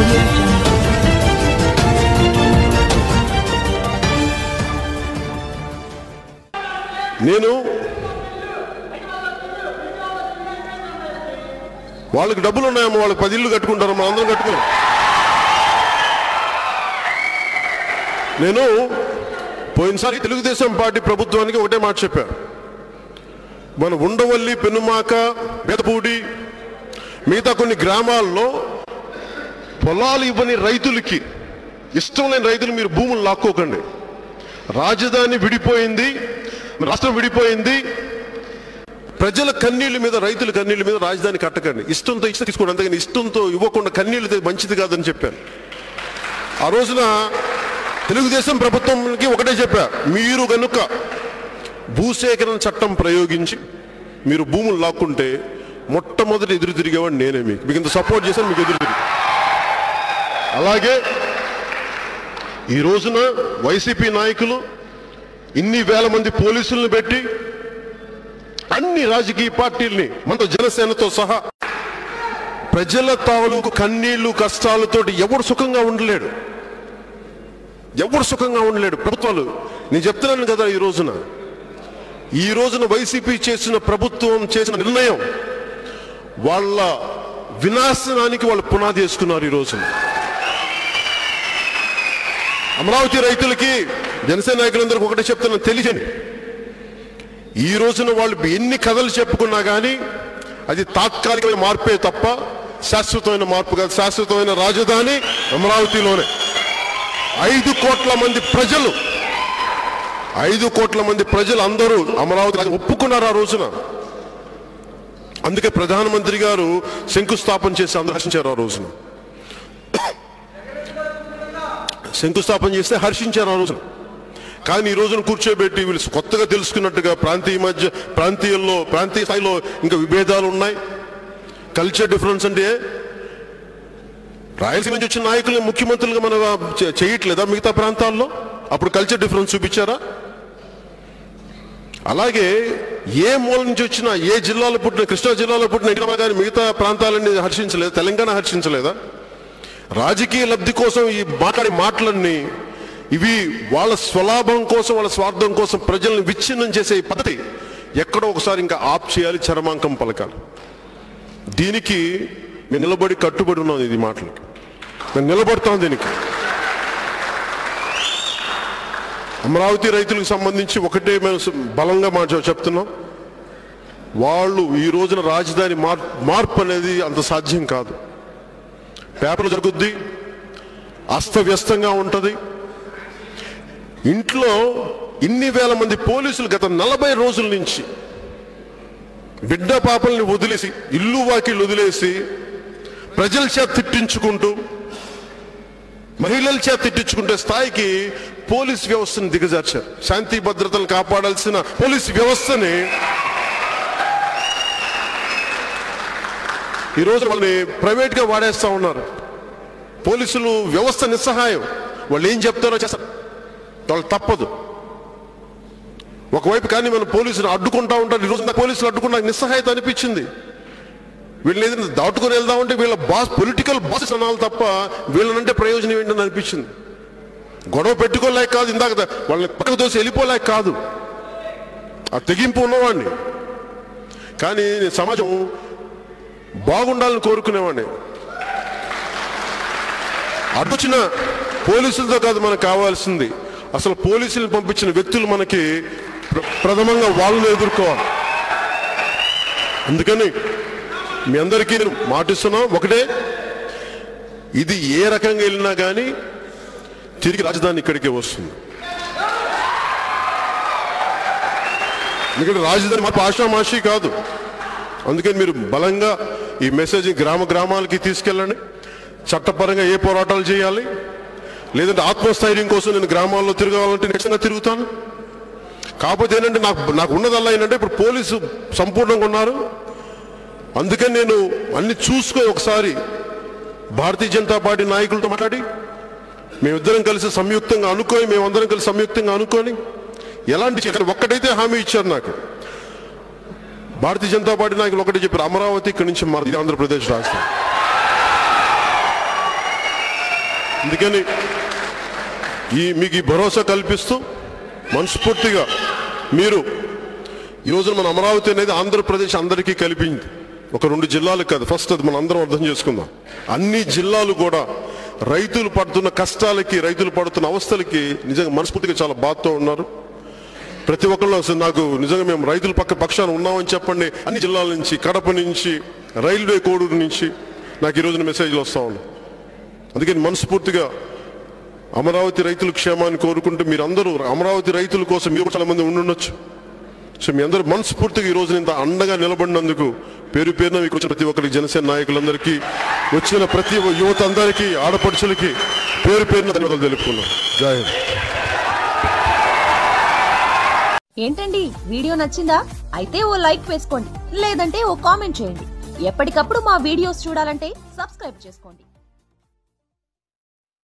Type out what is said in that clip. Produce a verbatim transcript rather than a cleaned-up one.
నేను వాళ్ళకి డబ్బులు ఉన్నాయమ్మా, వాళ్ళకి పది ఇళ్ళు కట్టుకుంటారు, మనం అందరం కట్టుకున్నాం. నేను పోయినసారి తెలుగుదేశం పార్టీ ప్రభుత్వానికి ఒకటే మాట చెప్పాను. మన ఉండవల్లి, పెనుమాక, బెదపూడి, మిగతా కొన్ని గ్రామాల్లో పొలాలు ఇవ్వని రైతులకి, ఇష్టం లేని రైతులు మీరు భూములు లాక్కోకండి. రాజధాని విడిపోయింది, రాష్ట్రం విడిపోయింది, ప్రజల కన్నీళ్ళ మీద, రైతుల కన్నీళ్ళ మీద రాజధాని కట్టకండి. ఇష్టంతో ఇష్టం తీసుకోండి, అంతేగాని ఇష్టంతో ఇవ్వకుండా కన్నీళ్ళు మంచిది కాదని చెప్పాను. ఆ రోజున తెలుగుదేశం ప్రభుత్వంకి ఒకటే చెప్పా, మీరు కనుక భూసేకరణ చట్టం ప్రయోగించి మీరు భూములు లాక్కుంటే మొట్టమొదటి ఎదురు తిరిగేవాడు నేనే. మీకు మీకు ఇంత సపోర్ట్ చేశాను, మీకు ఎదురు తిరిగి. అలాగే ఈ రోజున వైసీపీ నాయకులు ఇన్ని వేల మంది పోలీసులను పెట్టి అన్ని రాజకీయ పార్టీల్ని, మనతో జనసేనతో సహా ప్రజల తాలూకు కన్నీళ్లు కష్టాలతోటి ఎవడు సుఖంగా ఉండలేడు, ఎవడు సుఖంగా ఉండలేడు. ప్రభుత్వాలు, నేను చెప్తున్నాను కదా, ఈ రోజున ఈ రోజున వైసీపీ చేసిన ప్రభుత్వం చేసిన నిర్ణయం వాళ్ళ వినాశనానికి వాళ్ళు పునాది వేసుకున్నారు. ఈ రోజున అమరావతి రైతులకి, జనసేన నాయకులందరికీ ఒకటే చెప్తున్నాను, తెలియని ఈ రోజున వాళ్ళు ఎన్ని కథలు చెప్పుకున్నా కానీ అది తాత్కాలికమైన మార్పే తప్ప శాశ్వతమైన మార్పు కాదు. శాశ్వతమైన రాజధాని అమరావతిలోనే. ఐదు కోట్ల మంది ప్రజలు ఐదు కోట్ల మంది ప్రజలు అందరూ అమరావతి ఒప్పుకున్నారు ఆ రోజున. అందుకే ప్రధానమంత్రి గారు శంకుస్థాపన చేసి అందరూ హర్షించారు. ఆ రోజున శంకుస్థాపన చేస్తే హర్షించారు ఆ రోజున. కానీ ఈ రోజున కూర్చోబెట్టి వీళ్ళు కొత్తగా తెలుసుకున్నట్టుగా ప్రాంతీయ మధ్య ప్రాంతీయంలో ప్రాంతీయ స్థాయిలో ఇంకా విభేదాలు ఉన్నాయి. కల్చర్ డిఫరెన్స్ అంటే రాయలసీమ నుంచి వచ్చిన నాయకులు ముఖ్యమంత్రులుగా మనం చేయట్లేదా మిగతా ప్రాంతాల్లో? అప్పుడు కల్చర్ డిఫరెన్స్ చూపించారా? అలాగే ఏ మూల నుంచి వచ్చినా, ఏ జిల్లాలో పుట్టిన, కృష్ణా జిల్లాలో పుట్టిన కానీ మిగతా ప్రాంతాలన్నీ హర్షించలేదు, తెలంగాణ హర్షించలేదా? రాజకీయ లబ్ధి కోసం ఈ మాట్లాడే మాటలన్నీ ఇవి వాళ్ళ స్వలాభం కోసం, వాళ్ళ స్వార్థం కోసం ప్రజల్ని విచ్ఛిన్నం చేసే పద్ధతి ఎక్కడో ఒకసారి ఇంకా ఆప్ చేయాలి, చరమాంకం పలకాలి. దీనికి మేము నిలబడి కట్టుబడి ఉన్నాం. ఇది మాటలకి మేము నిలబడతాం. దీనికి అమరావతి రైతులకు సంబంధించి ఒకటే మేము బలంగా మాట చెప్తున్నాం, వాళ్ళు ఈ రోజున రాజధాని మార్పు అనేది అంత సాధ్యం కాదు. పేపర్లు జరుగుద్ది, అస్తవ్యస్తంగా ఉంటుంది. ఇంట్లో ఇన్ని వేల మంది పోలీసులు గత నలభై రోజుల నుంచి బిడ్డ పాపల్ని వదిలేసి, ఇల్లు వాకిళ్ళు వదిలేసి ప్రజల చేత తిట్టించుకుంటూ, మహిళల చేత తిట్టించుకుంటే స్థాయికి పోలీస్ వ్యవస్థను దిగజార్చారు. శాంతి భద్రతలు కాపాడాల్సిన పోలీస్ వ్యవస్థని ఈరోజు వాళ్ళని ప్రైవేట్గా వాడేస్తా ఉన్నారు. పోలీసులు వ్యవస్థ నిస్సహాయం. వాళ్ళు ఏం చెప్తారో చేస్తారు, వాళ్ళు తప్పదు. ఒకవైపు కానీ మన పోలీసులు అడ్డుకుంటా ఉంటారు. ఈరోజు పోలీసులు అడ్డుకున్నా నిస్సహాయత అనిపించింది. వీళ్ళని ఏదైనా దాటుకొని వెళ్దామంటే వీళ్ళ బాస్, పొలిటికల్ బాసెస్ అనాలి తప్ప వీళ్ళనంటే ప్రయోజనం ఏంటని అనిపించింది. గొడవ పెట్టుకోలేక కాదు, ఇందాక వాళ్ళని పక్కకు దోసి వెళ్ళిపోలేక కాదు, ఆ తెగింపు ఉన్నవాడిని. కానీ నేను సమాజం బాగుండాలని కోరుకునేవాడిని. అడ్డొచ్చిన పోలీసులతో కాదు మనకు కావాల్సింది, అసలు పోలీసులను పంపించిన వ్యక్తులు మనకి ప్రథమంగా వాళ్ళని ఎదుర్కోవాలి. అందుకని మీ అందరికీ నేను మాటిస్తున్నాం ఒకటే, ఇది ఏ రకంగా వెళ్ళినా కానీ తిరిగి రాజధాని ఇక్కడికే వస్తుంది. ఎందుకంటే రాజధాని మాకు ఆషామాషి కాదు. అందుకని మీరు బలంగా ఈ మెసేజ్ గ్రామ గ్రామాలకి తీసుకెళ్ళండి. చట్టపరంగా ఏ పోరాటాలు చేయాలి, లేదంటే ఆత్మస్థైర్యం కోసం నేను గ్రామాల్లో తిరగాలంటే నిజంగా తిరుగుతాను. కాకపోతే ఏంటంటే నాకు నాకు ఉన్నదల్లా ఏంటంటే ఇప్పుడు పోలీసు సంపూర్ణంగా ఉన్నారు. అందుకని నేను అన్ని చూసుకొని ఒకసారి భారతీయ జనతా పార్టీ నాయకులతో మాట్లాడి మేమిద్దరం కలిసి సంయుక్తంగా అనుకొని మేమందరం కలిసి సంయుక్తంగా అనుకొని ఎలాంటి ఒక్కటైతే హామీ ఇచ్చారు నాకు. భారతీయ జనతా పార్టీ నాయకులు ఒకటే చెప్పారు, అమరావతి ఇక్కడి నుంచి మారింది ఆంధ్రప్రదేశ్ రాష్ట్రం. అందుకని ఈ మీకు ఈ భరోసా కల్పిస్తూ మనస్ఫూర్తిగా మీరు ఈరోజు మన అమరావతి అనేది ఆంధ్రప్రదేశ్ అందరికీ కలిపింది, ఒక రెండు జిల్లాలకు కాదు. ఫస్ట్ అది మనం అందరం అర్థం చేసుకుందాం. అన్ని జిల్లాలు కూడా రైతులు పడుతున్న కష్టాలకి, రైతులు పడుతున్న అవస్థలకి నిజంగా మనస్ఫూర్తిగా చాలా బాధతో ఉన్నారు. ప్రతి ఒక్కళ్ళు అసలు నాకు నిజంగా మేము రైతుల పక్క పక్షాన ఉన్నామని చెప్పండి. అన్ని జిల్లాల నుంచి, కడప నుంచి, రైల్వే కోడూరు నుంచి నాకు ఈరోజున మెసేజ్లు వస్తూ ఉన్నాయి. అందుకని మనస్ఫూర్తిగా అమరావతి రైతుల క్షేమాన్ని కోరుకుంటూ మీరందరూ అమరావతి రైతుల కోసం మీరు చాలా మంది ఉండుండొచ్చు. సో మీ అందరూ మనస్ఫూర్తిగా ఈ రోజున ఇంత అండగా నిలబడినందుకు పేరు పేరున మీకు వచ్చిన ప్రతి ఒక్కరికి, జనసేన నాయకులందరికీ, వచ్చిన ప్రతి యువత అందరికీ, ఆడపడుచులకి పేరు పేరున ధన్యవాదాలు తెలుపుకున్నాం. జై హింద్. ఏంటండి, వీడియో నచ్చిందా? అయితే ఓ లైక్ వేసుకోండి, లేదంటే ఓ కామెంట్ చేయండి. ఎప్పటికప్పుడు మా వీడియోస్ చూడాలంటే సబ్స్క్రైబ్ చేసుకోండి.